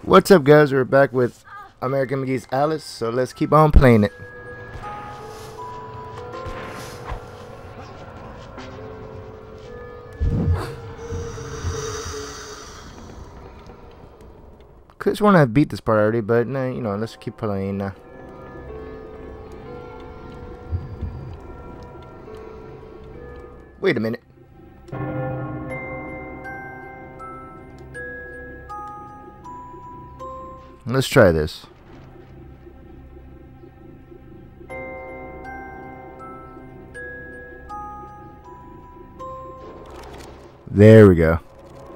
What's up, guys? We're back with American McGee's Alice, so let's keep on playing it. Could want to beat this part already, but nah, you know, let's keep playing now. Wait a minute. Let's try this. There we go.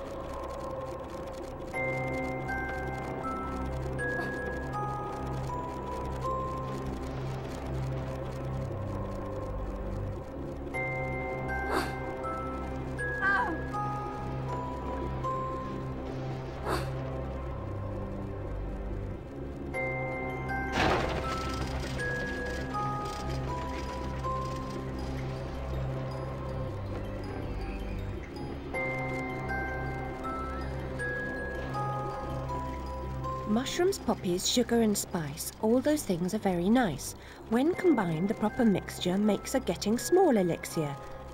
Mushrooms, poppies, sugar and spice, all those things are very nice. When combined, the proper mixture makes a getting small elixir.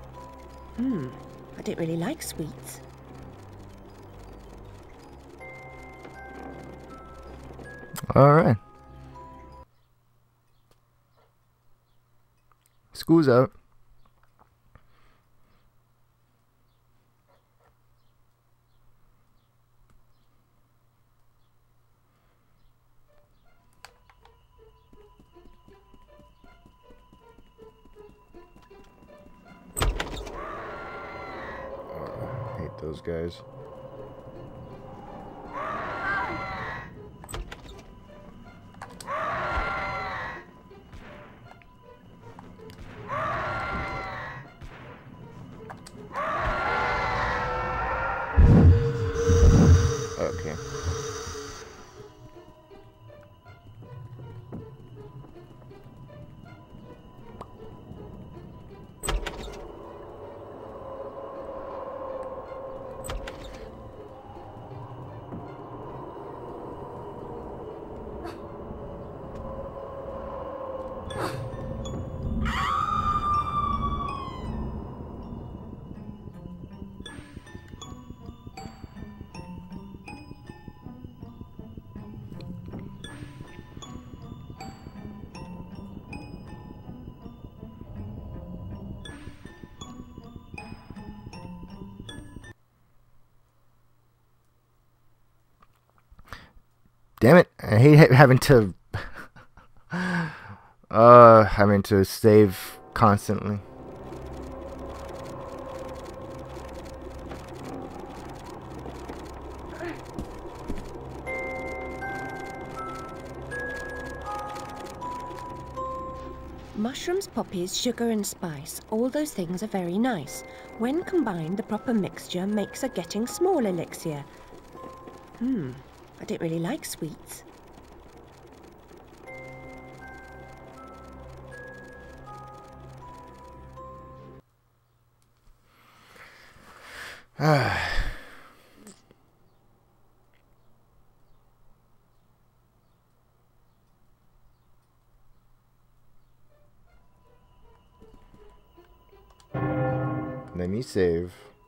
I don't really like sweets. Alright. School's out. Those guys. Okay. Damn it, I hate having to save constantly. Mushrooms, poppies, sugar and spice, all those things are very nice. When combined, the proper mixture makes a getting small elixir. I don't really like sweets. Let me save.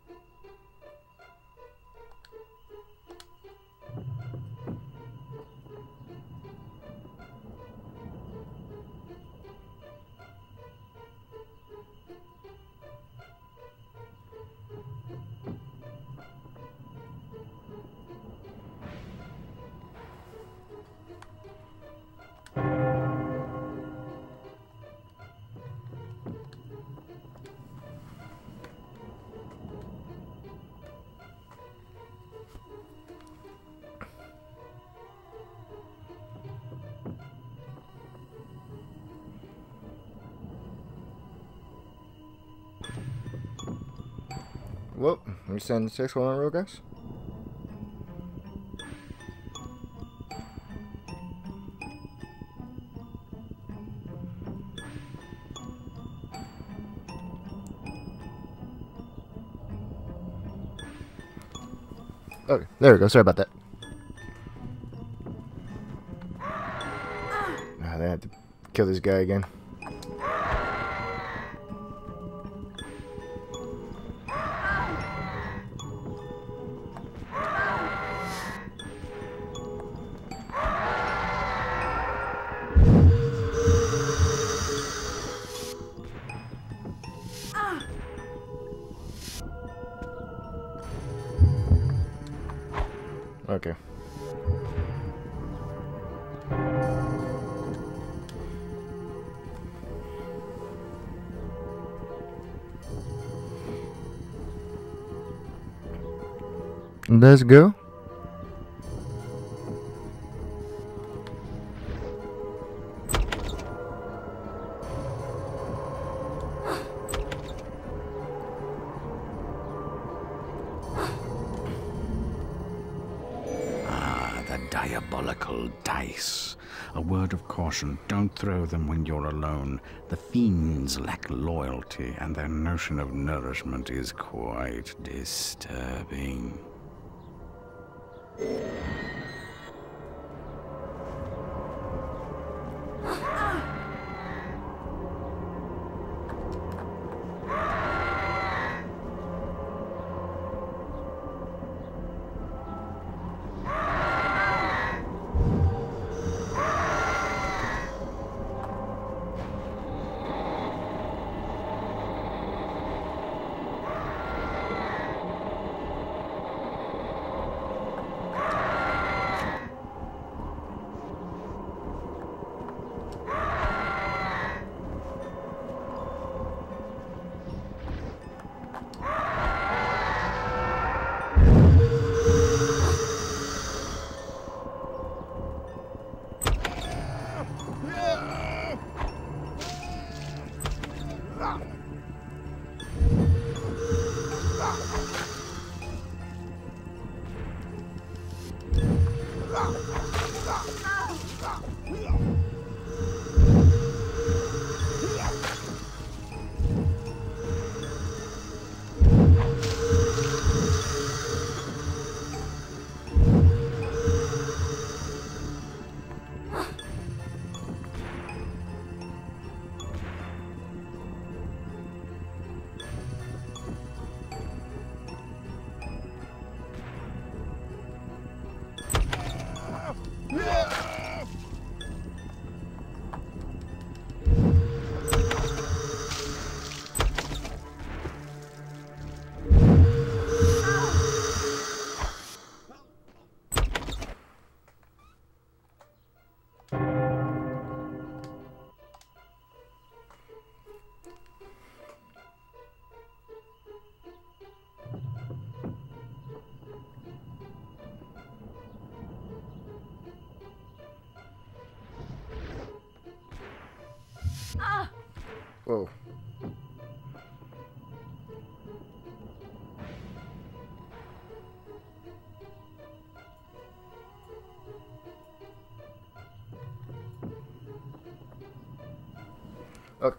Well, let me send the 6 one on real, guys. Okay, there we go. Sorry about that. kill this guy again. Okay. Let's go. Diabolical dice. A word of caution, don't throw them when you're alone. The fiends lack loyalty, and their notion of nourishment is quite disturbing. Whoa. Okay.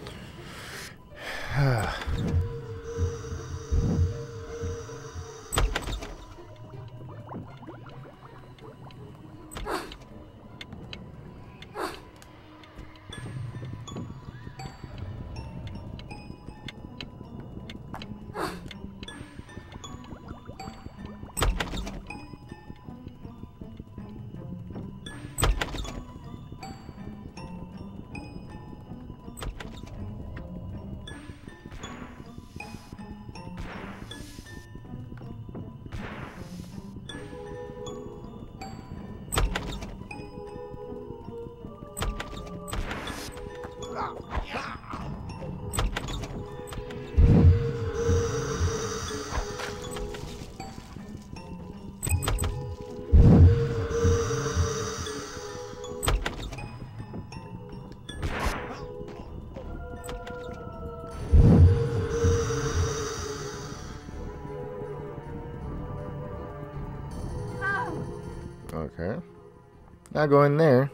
Okay. Now go in there.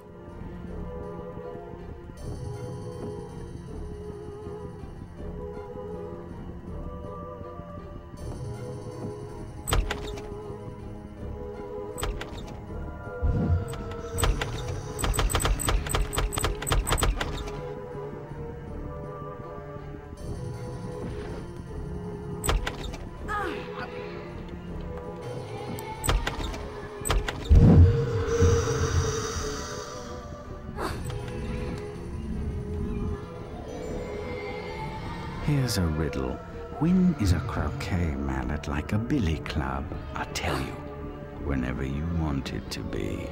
Here's a riddle. When is a croquet mallet like a billy club? I tell you, whenever you want it to be.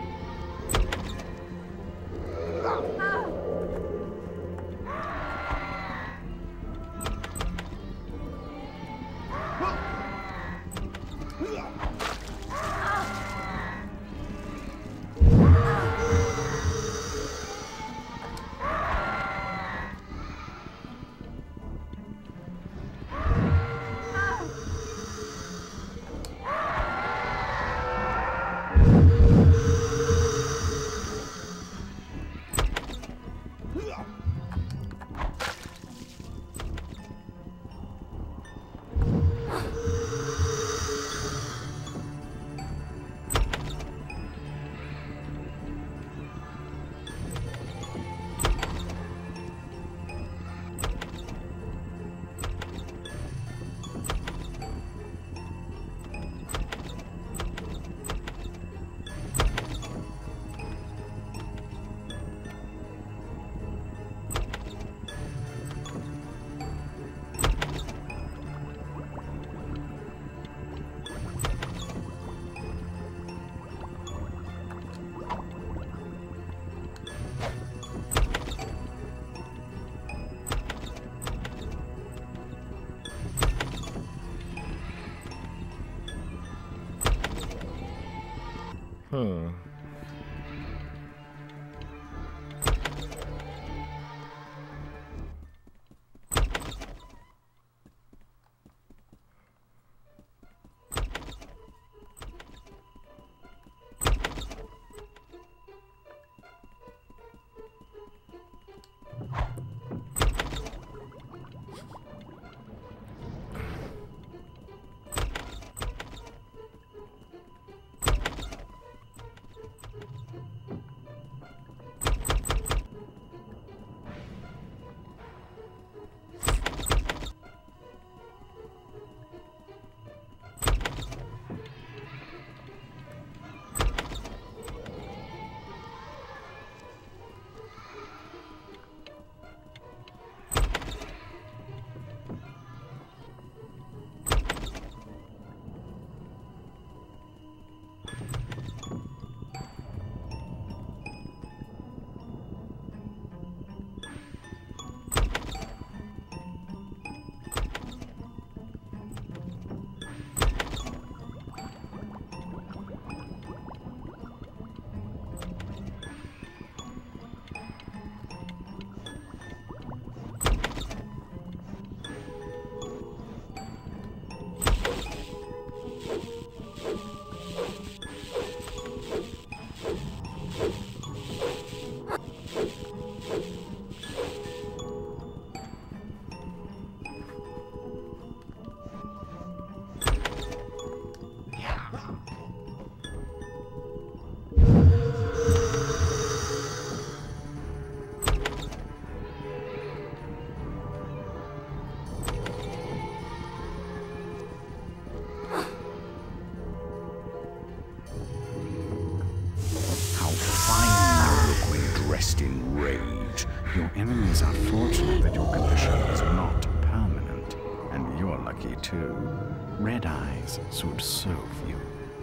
In rage. Your enemies are fortunate that your condition is not permanent, and you're lucky too. Red eyes should serve you.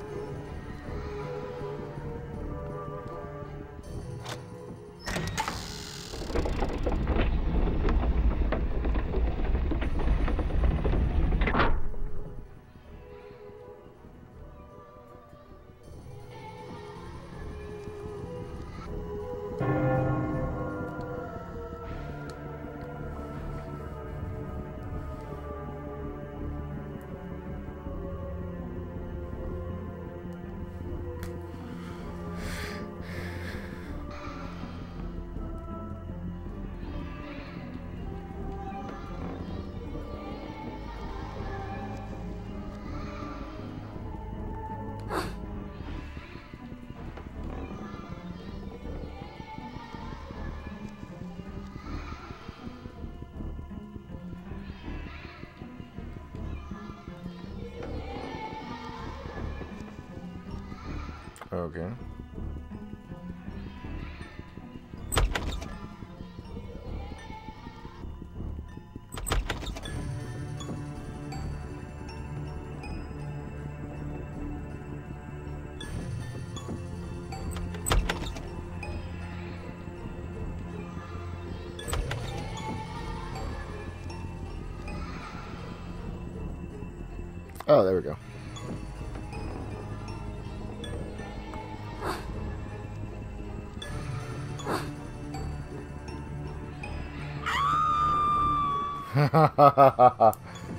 Okay. Oh, there we go. Ha ha ha ha ha.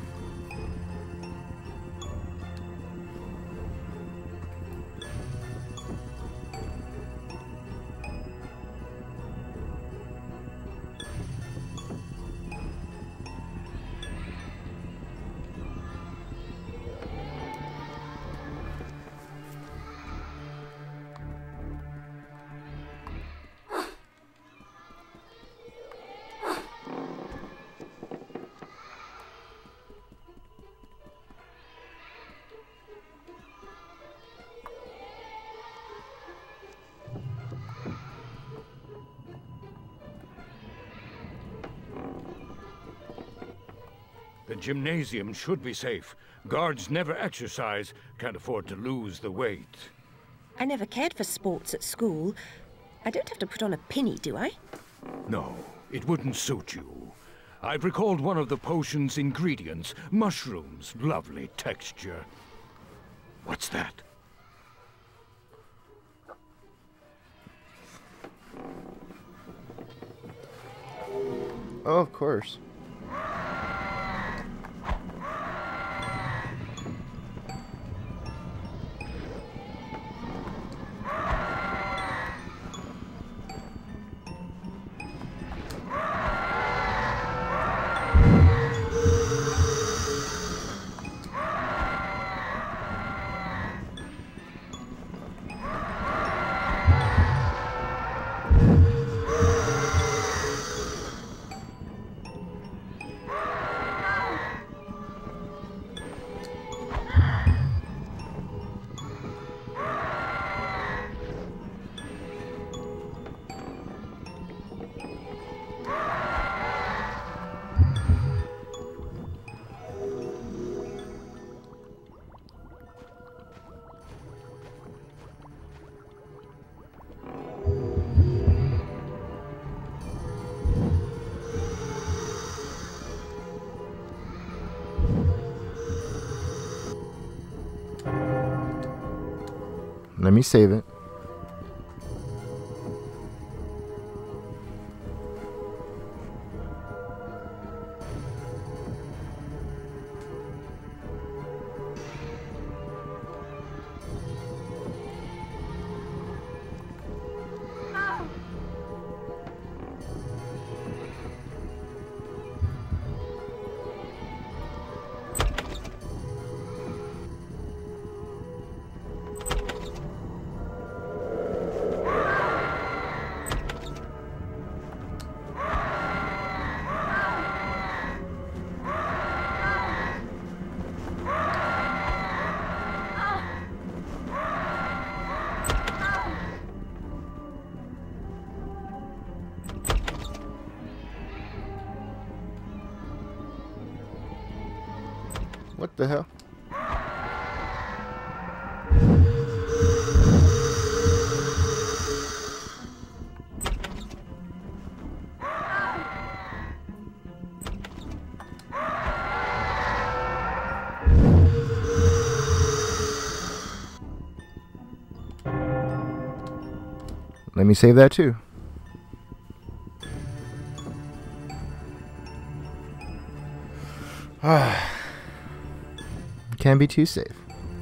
The gymnasium should be safe. Guards never exercise, can't afford to lose the weight. I never cared for sports at school. I don't have to put on a pinny, do I? No, it wouldn't suit you. I've recalled one of the potion's ingredients. Mushrooms, lovely texture. What's that? Oh, of course. Let me save it. What the hell? Let me save that too. Can't be too safe.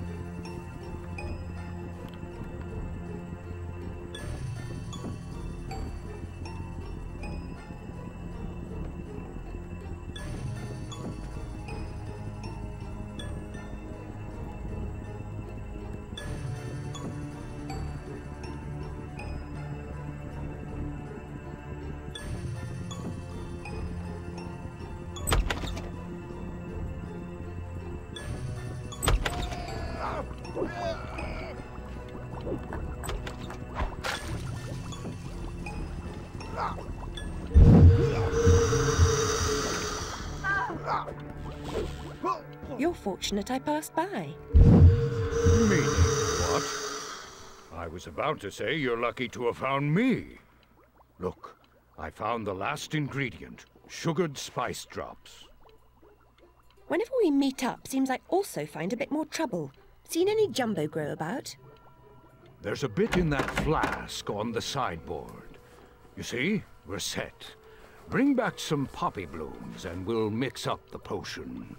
You're fortunate I passed by. Meaning what? I was about to say you're lucky to have found me. Look, I found the last ingredient, sugared spice drops. Whenever we meet up, seems I also find a bit more trouble. Seen any jumbo grow about? There's a bit in that flask on the sideboard. You see, we're set. Bring back some poppy blooms and we'll mix up the potion.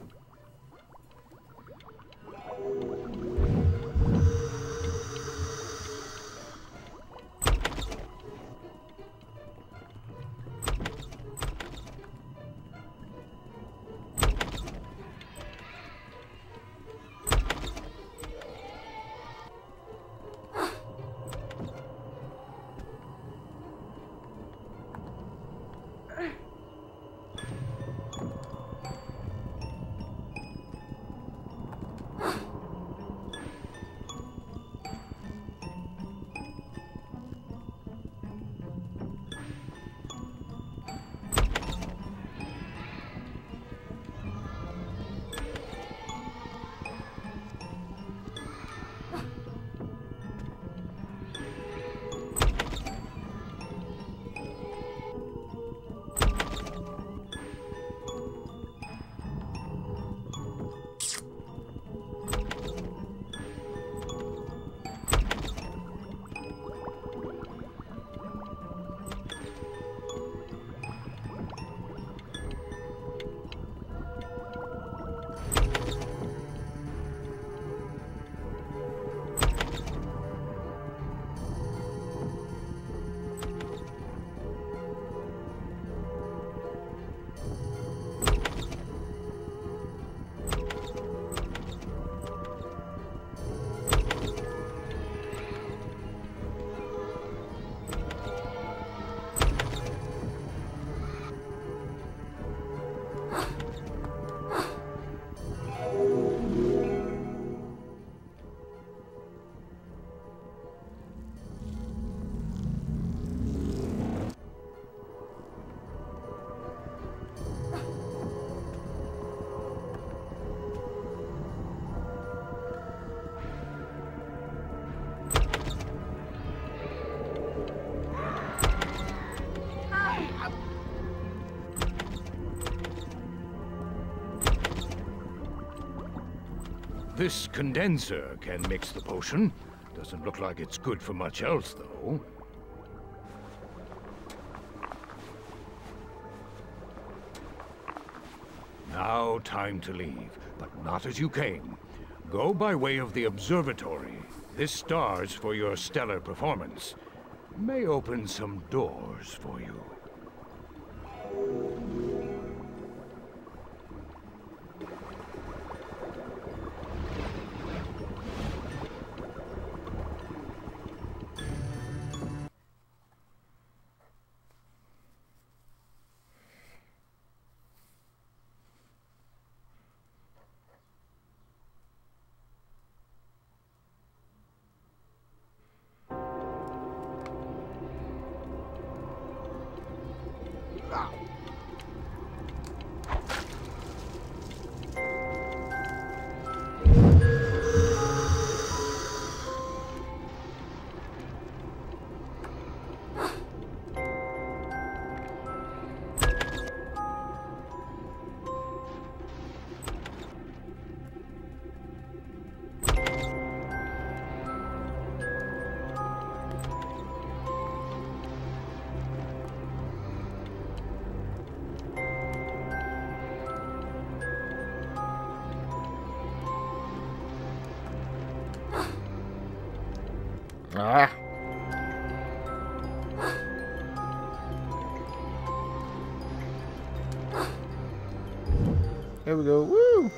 This condenser can mix the potion. Doesn't look like it's good for much else, though. Now time to leave, but not as you came. Go by way of the observatory. This star's for your stellar performance. May open some doors for you. Ah. Here we go. Woo!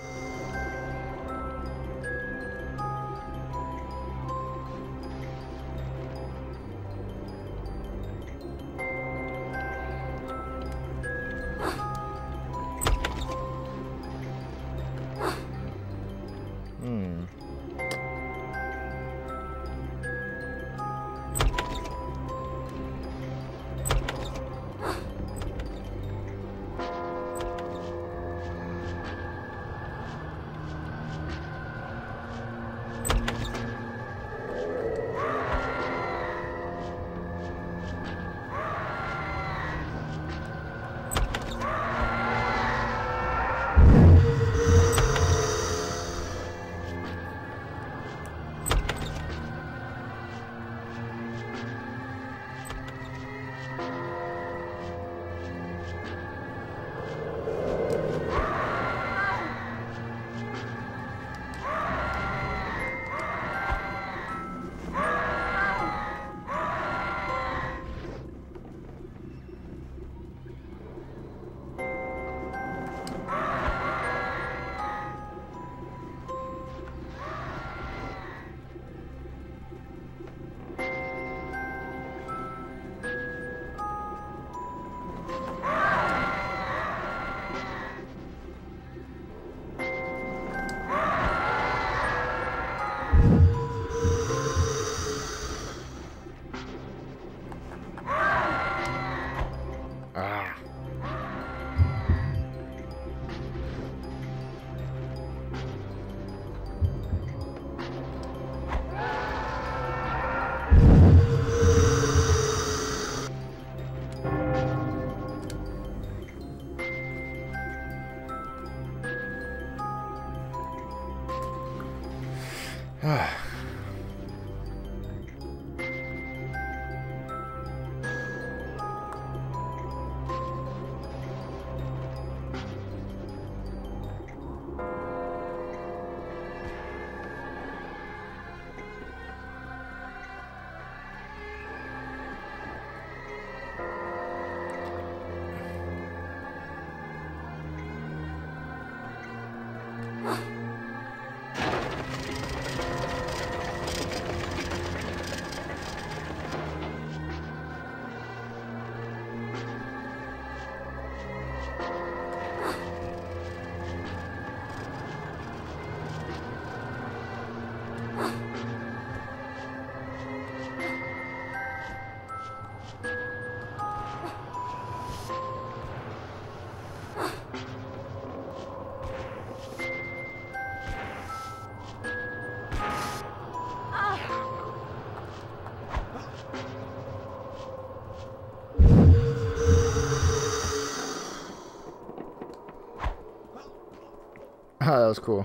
That was cool.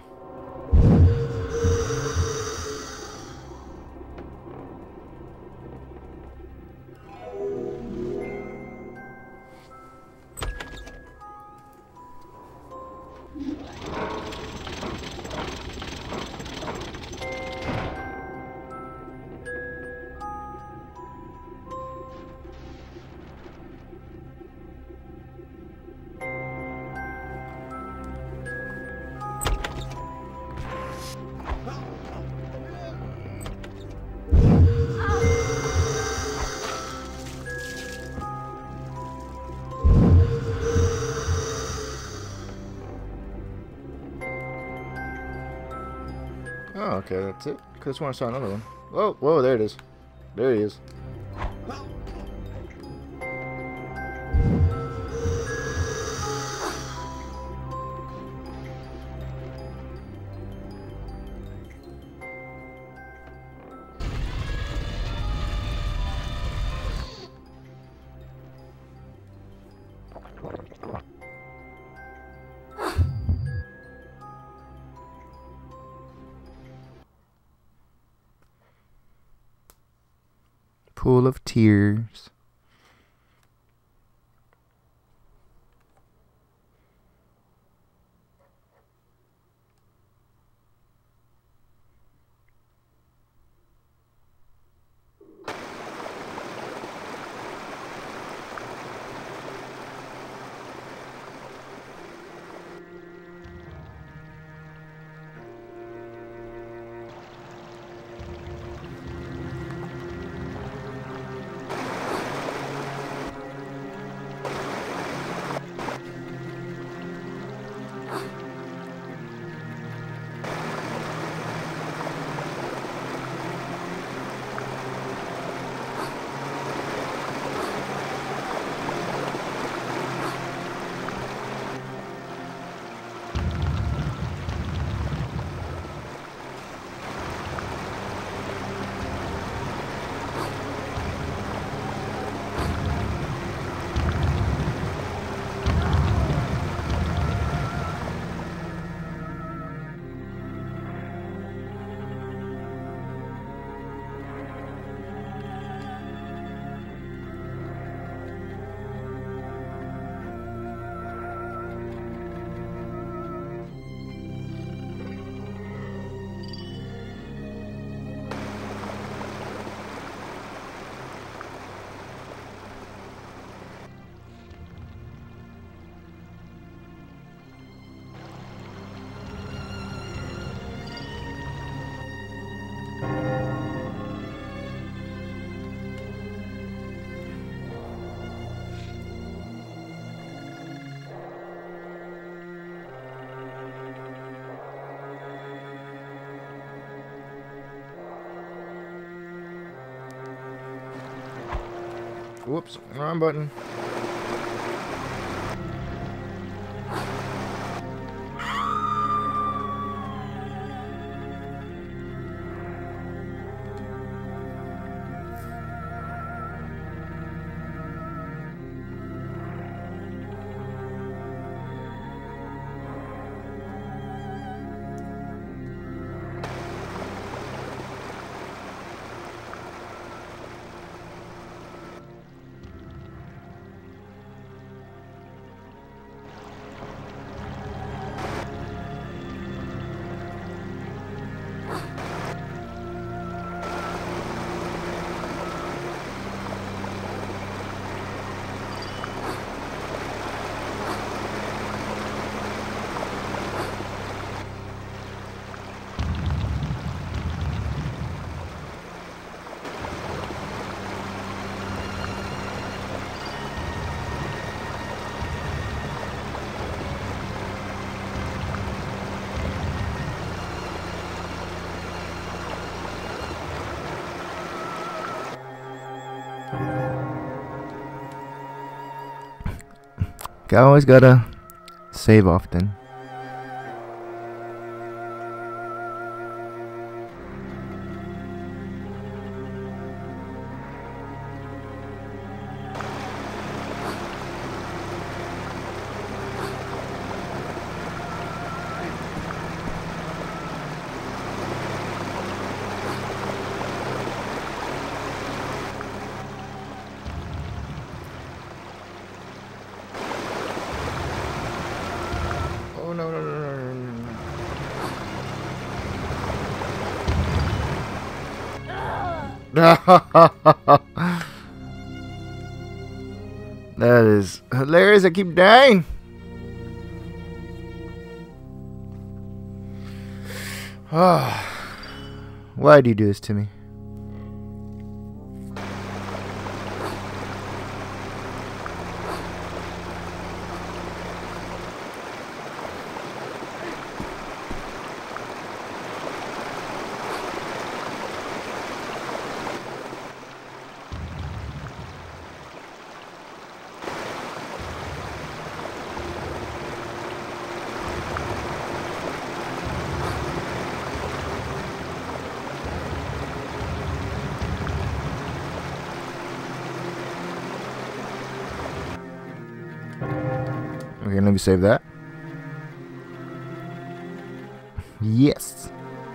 Oh, okay, that's it. Could've sworn I saw another one. Whoa, whoa, there it is. There he is. Pool of tears. Whoops, wrong button. Always gotta save often. That is hilarious. I keep dying. Why do you do this to me? Okay, let me save that. Yes.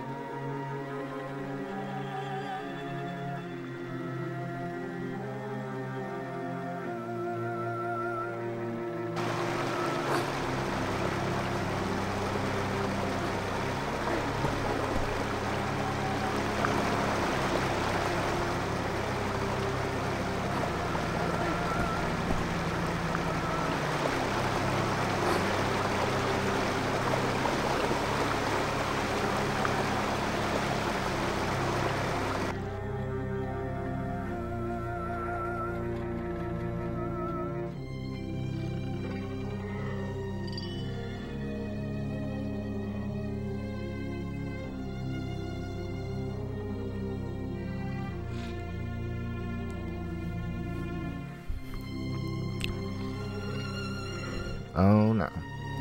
Oh no.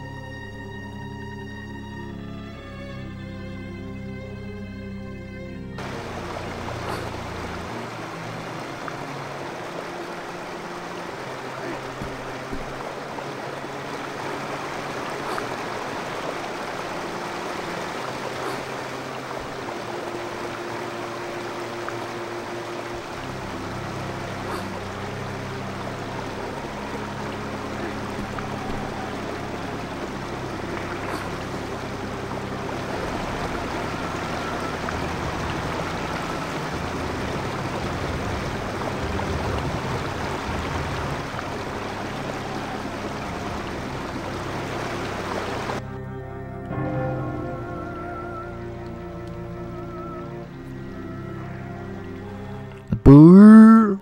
Boo!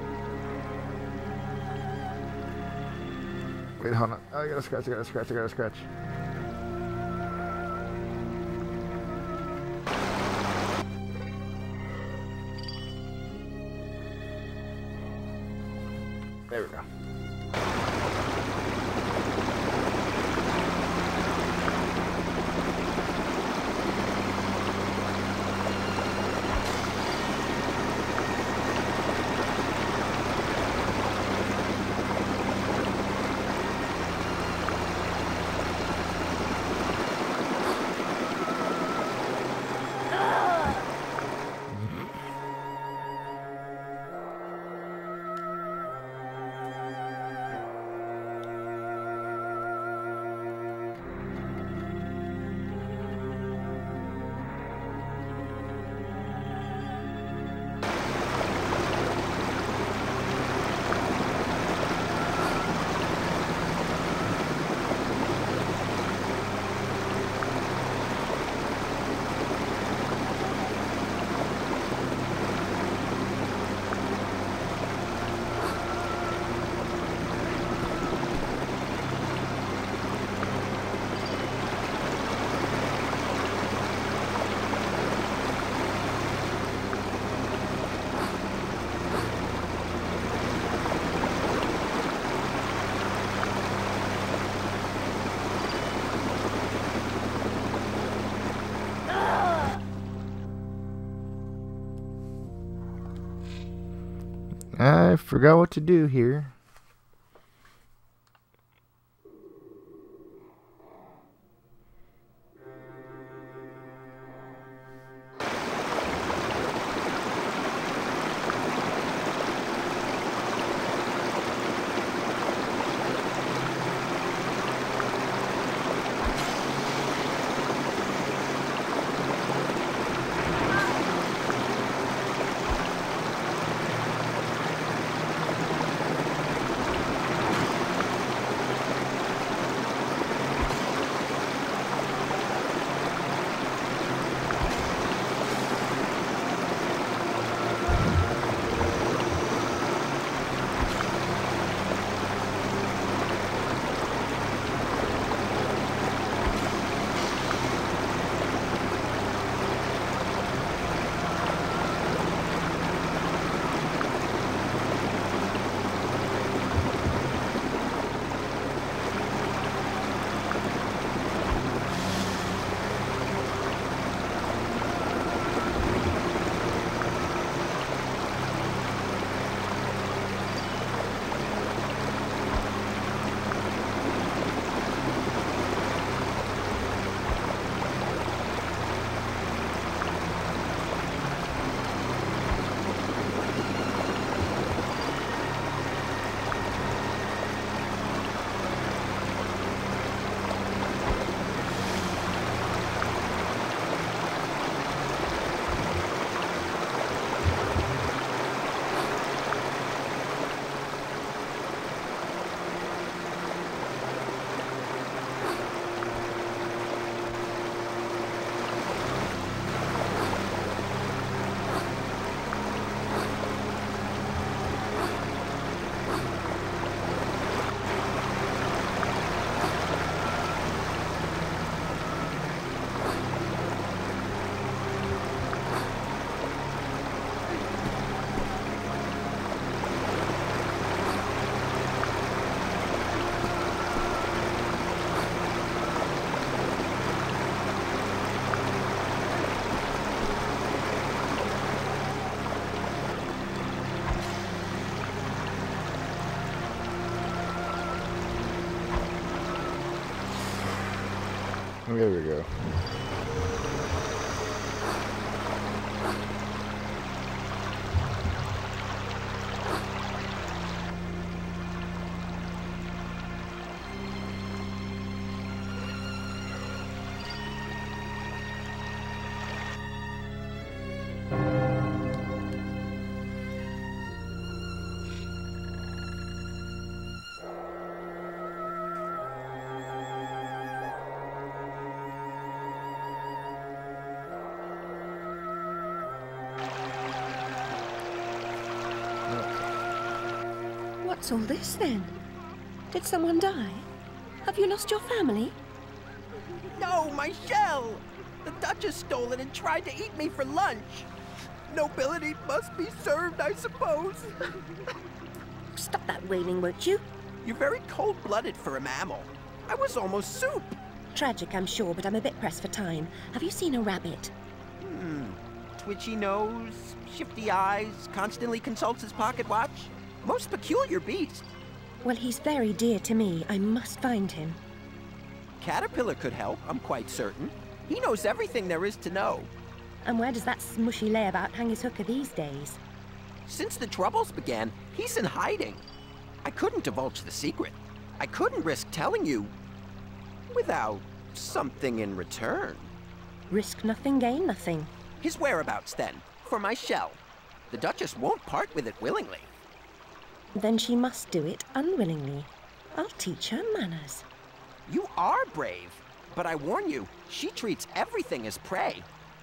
Wait, hold on. Oh, I gotta scratch, I gotta scratch, I gotta scratch. There we go. I forgot what to do here. There we go. What's all this then? Did someone die? Have you lost your family? No, my shell! The Duchess stole it and tried to eat me for lunch. Nobility must be served, I suppose. Stop that wailing, won't you? You're very cold-blooded for a mammal. I was almost soup. Tragic, I'm sure, but I'm a bit pressed for time. Have you seen a rabbit? Twitchy nose, shifty eyes, constantly consults his pocket watch. Most peculiar beast. Well, he's very dear to me. I must find him. Caterpillar could help, I'm quite certain. He knows everything there is to know. And where does that smushy layabout hang his hooker these days? Since the troubles began, he's in hiding. I couldn't divulge the secret. I couldn't risk telling you without something in return. Risk nothing, gain nothing. His whereabouts, then, for my shell. The Duchess won't part with it willingly. Then she must do it unwillingly. I'll teach her manners. You are brave, but I warn you, she treats everything as prey.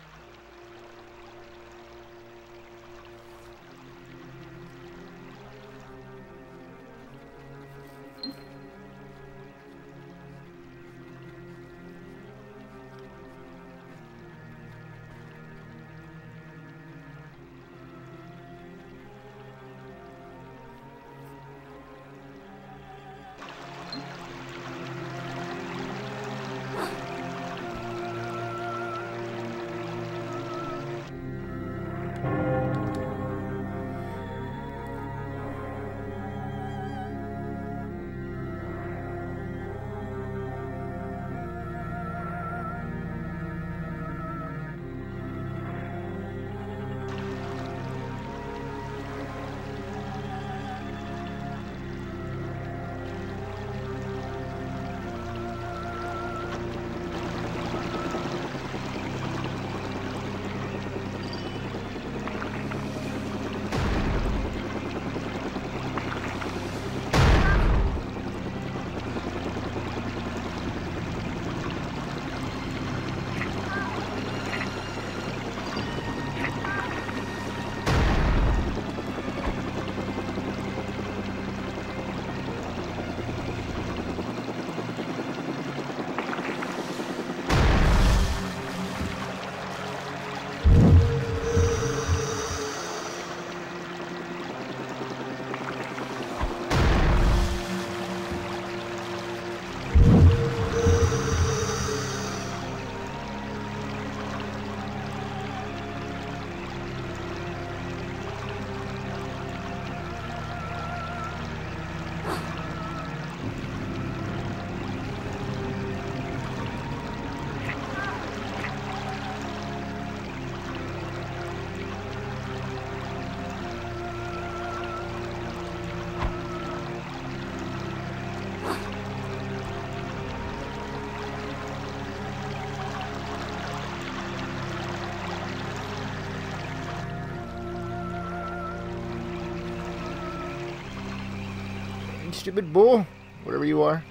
Stupid bull, whatever you are.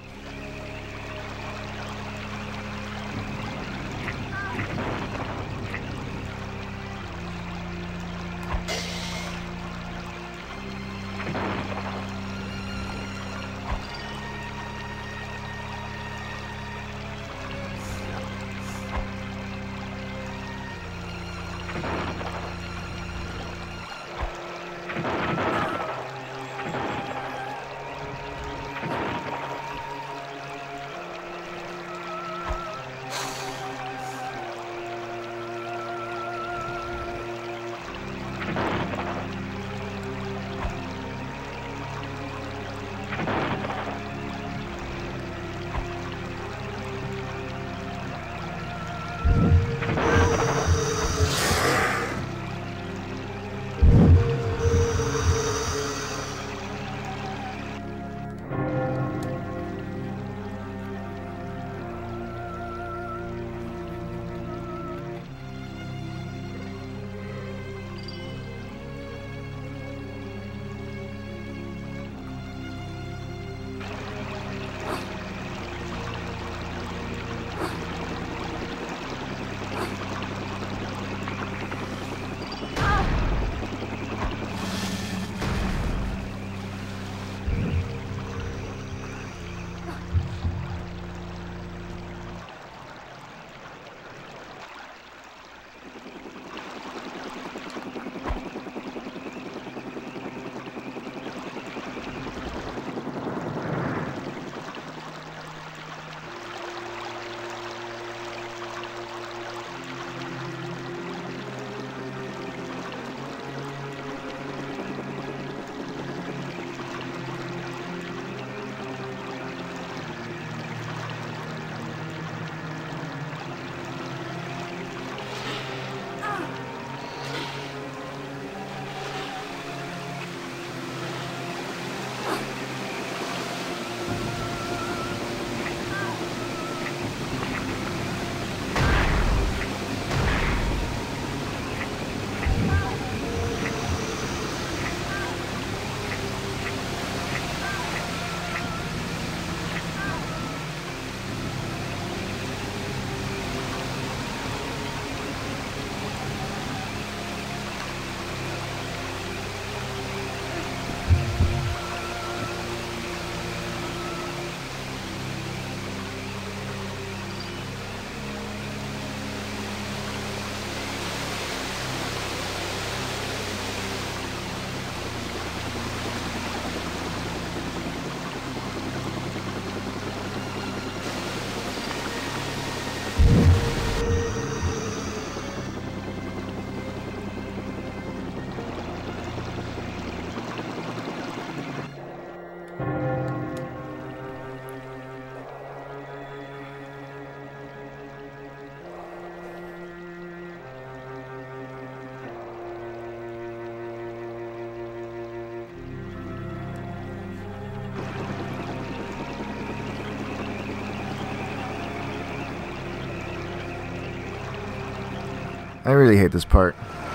I really hate this part.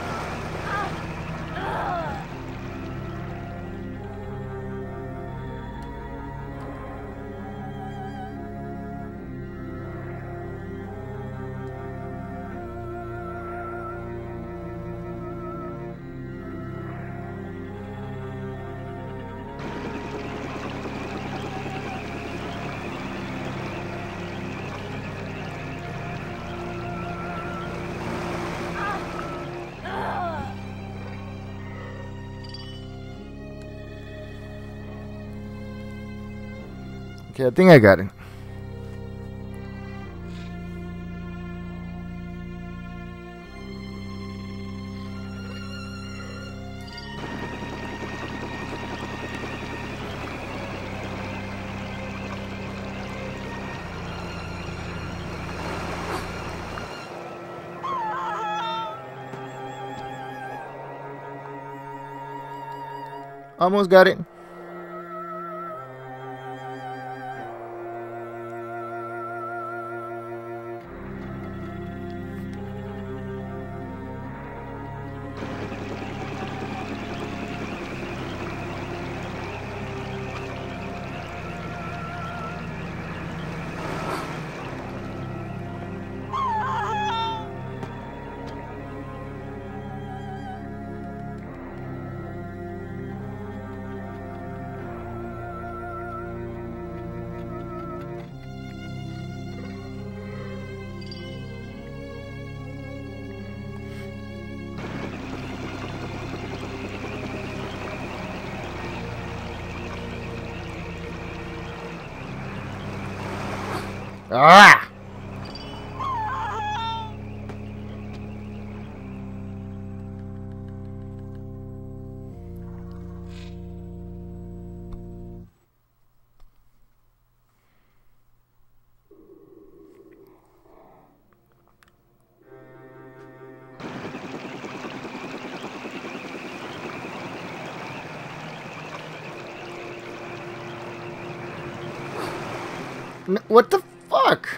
Okay, I think I got it. Almost got it. Ah! What the fuck?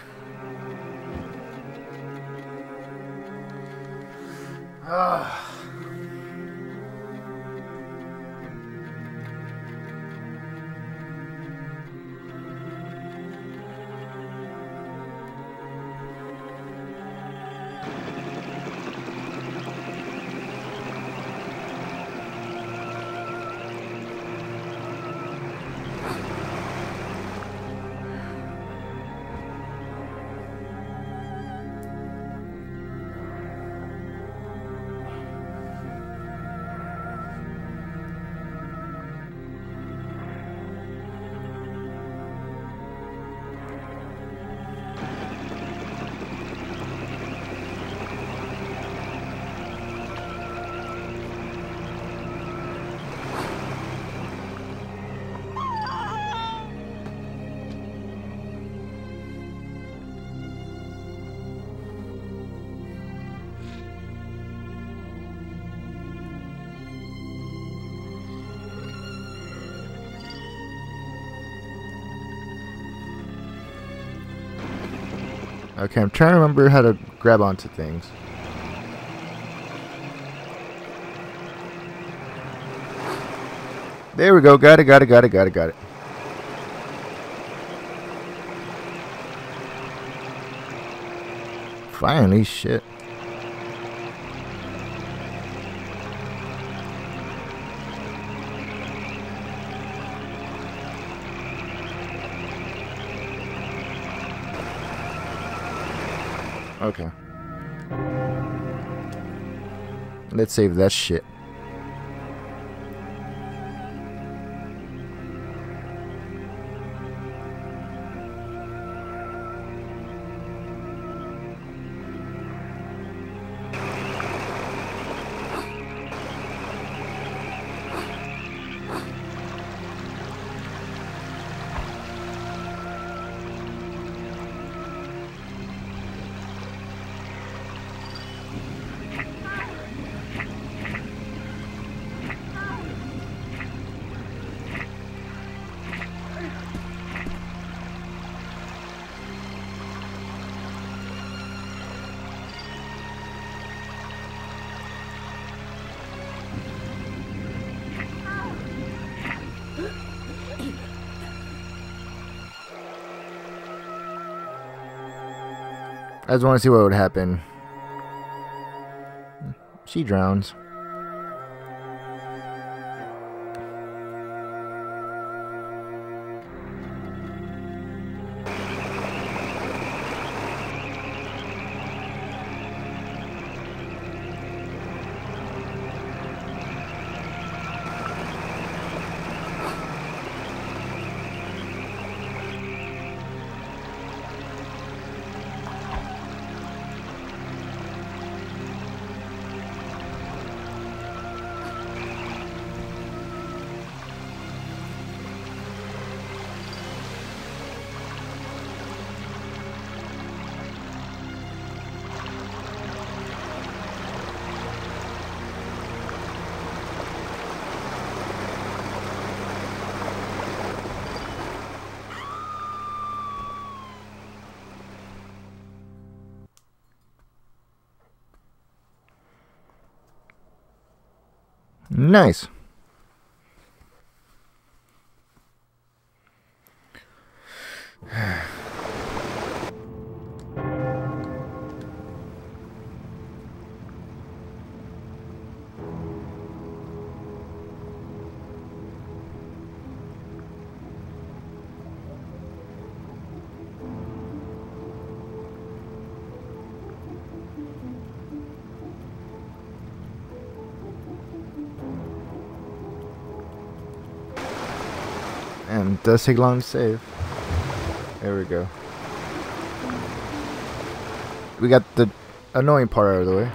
Okay, I'm trying to remember how to grab onto things. There we go. Got it. Finally, shit. Okay. Let's save that shit. I just want to see what would happen. She drowns. Nice. And it does take long to save. There we go. We got the annoying part out of the way.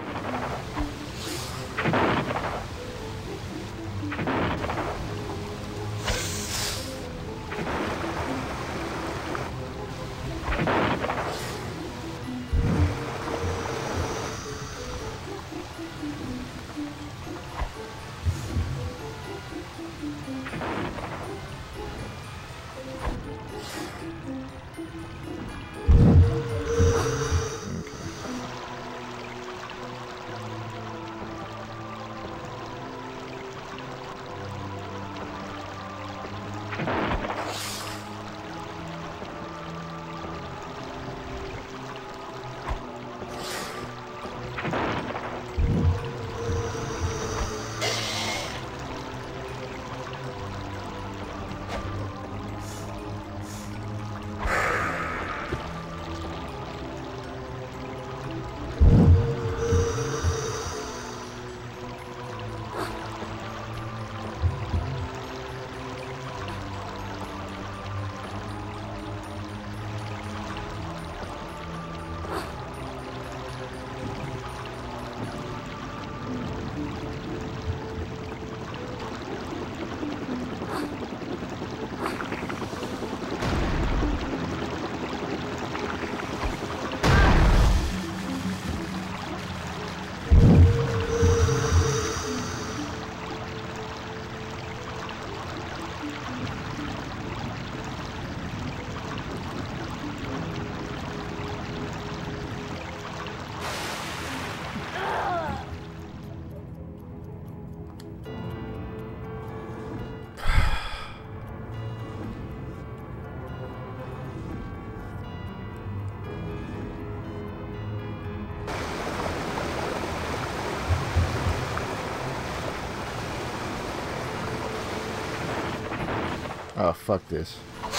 Oh, fuck this.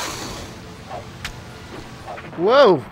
Whoa!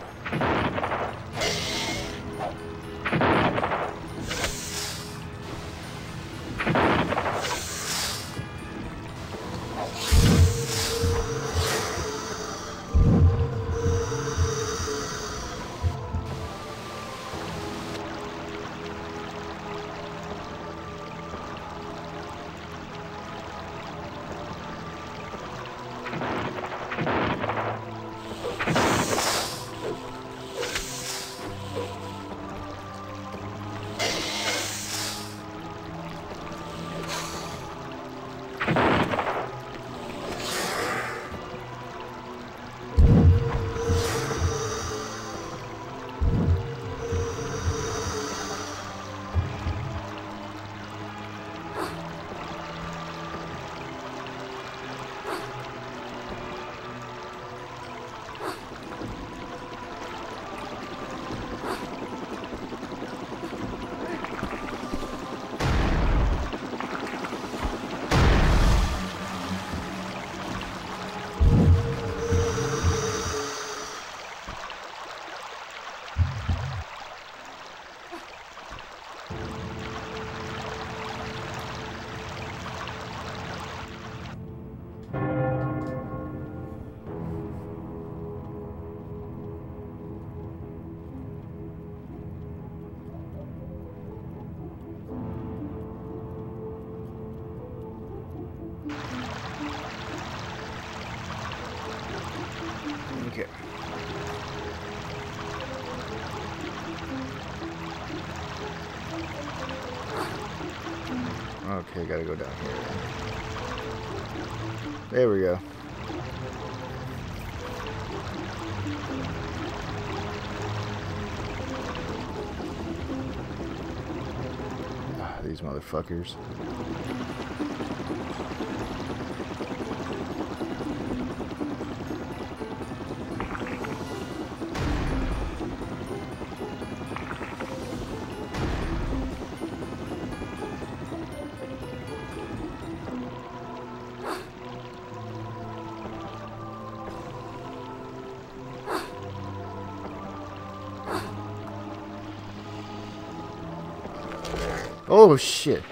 Okay, gotta go down here. There we go. These motherfuckers. Oh shit.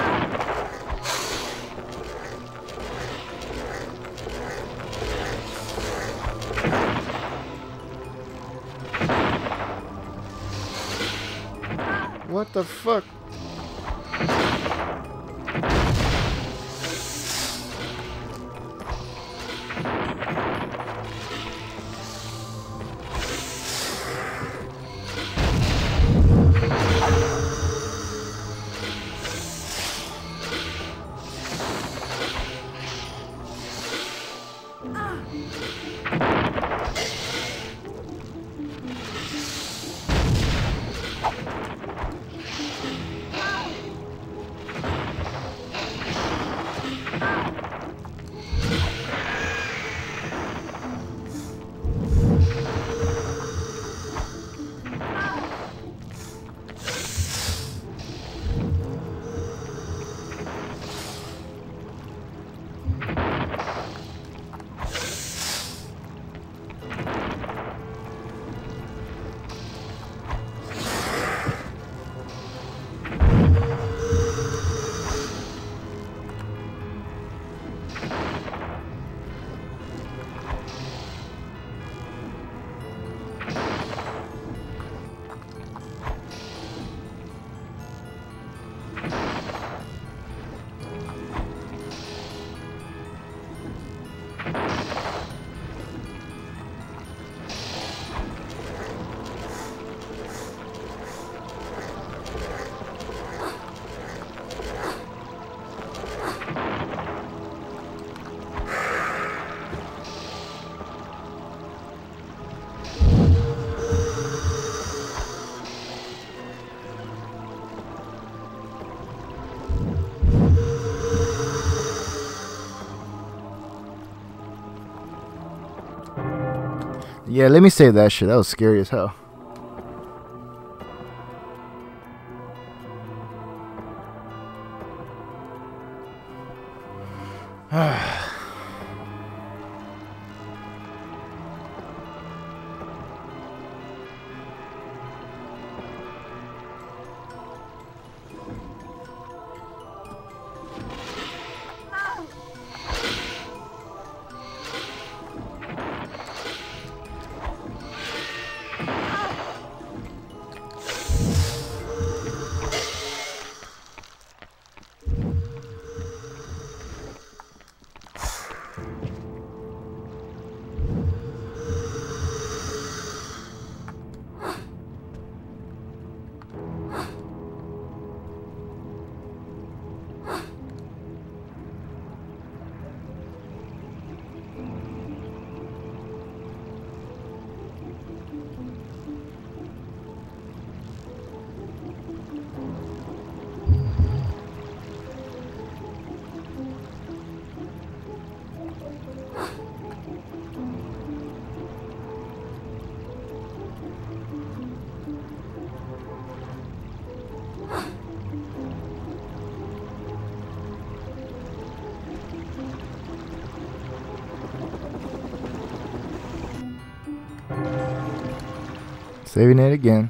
What the fuck? Yeah, let me save that shit. That was scary as hell. Saving it again.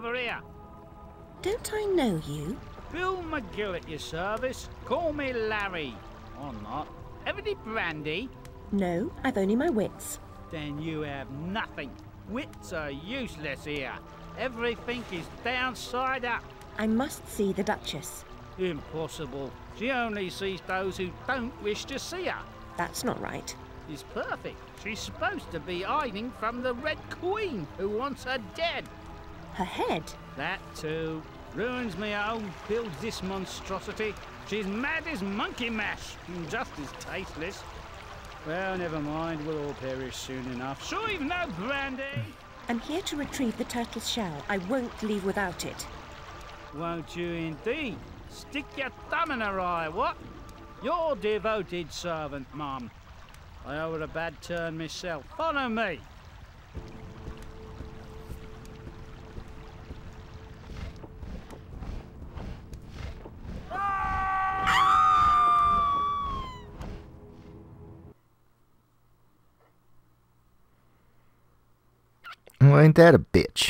over here. Don't I know you? Bill McGill at your service. Call me Larry. Or not. Have any brandy? No, I've only my wits. Then you have nothing. Wits are useless here. Everything is downside up. I must see the Duchess. Impossible. She only sees those who don't wish to see her. That's not right. It's perfect. She's supposed to be hiding from the Red Queen, who wants her dead. Her head? That too. Ruins me home, builds this monstrosity. She's mad as monkey mash, and just as tasteless. Well, never mind, we'll all perish soon enough. So you've no brandy? I'm here to retrieve the turtle's shell. I won't leave without it. Won't you indeed? Stick your thumb in her eye, what? Your devoted servant, Mum. I owe her a bad turn myself. Follow me. Well, ain't that a bitch?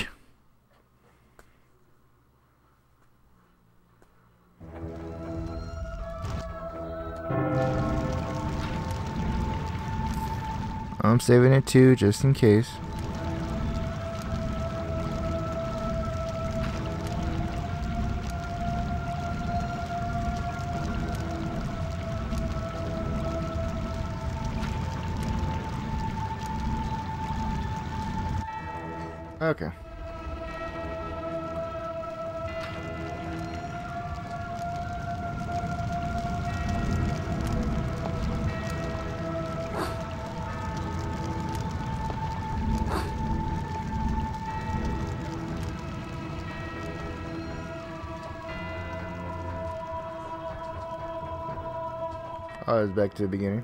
I'm saving it too, just in case. Okay. Oh, it's back to the beginning.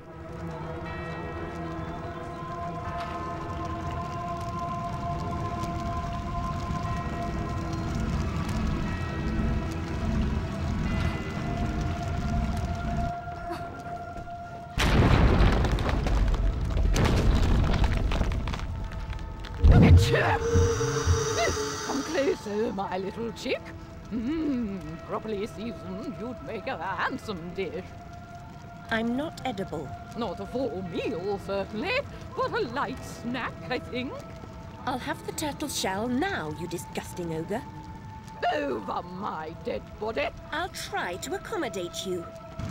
Come closer, my little chick. Properly seasoned, you'd make a handsome dish. I'm not edible. Not a full meal, certainly, but a light snack, I think. I'll have the turtle's shell now, you disgusting ogre. Over my dead body. I'll try to accommodate you.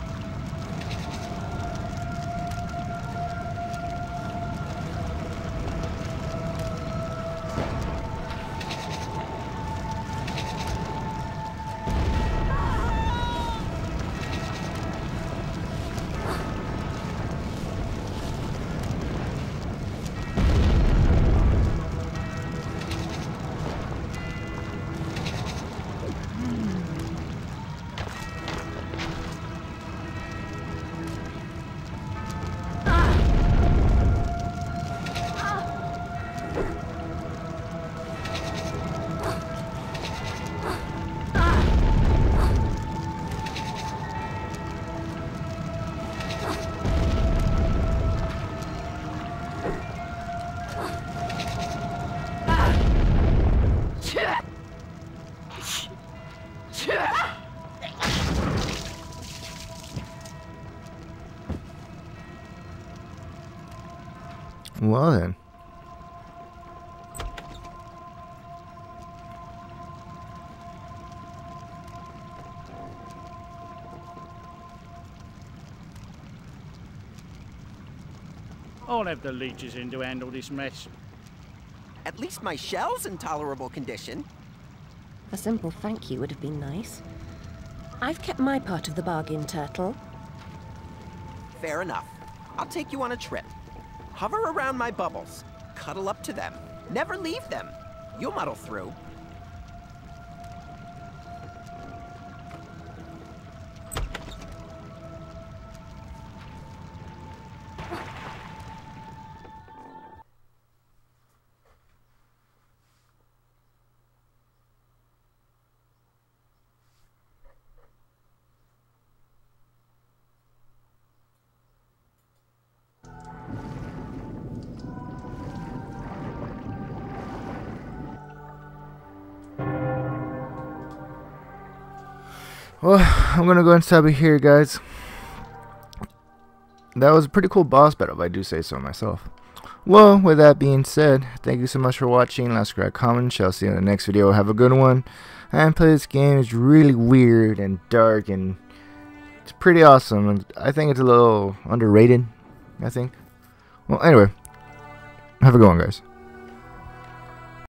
Well then. I'll have the leeches in to handle this mess. At least my shell's in tolerable condition. A simple thank you would have been nice. I've kept my part of the bargain, Turtle. Fair enough. I'll take you on a trip. Hover around my bubbles. Cuddle up to them. Never leave them. You'll muddle through. Well, I'm gonna go and stop it here, guys. That was a pretty cool boss battle, if I do say so myself. Well, with that being said, thank you so much for watching. Like, subscribe, comment. Shall see you in the next video. Have a good one. And play this game. It's really weird and dark, and it's pretty awesome. And I think it's a little underrated, I think. Well, anyway, have a good one, guys.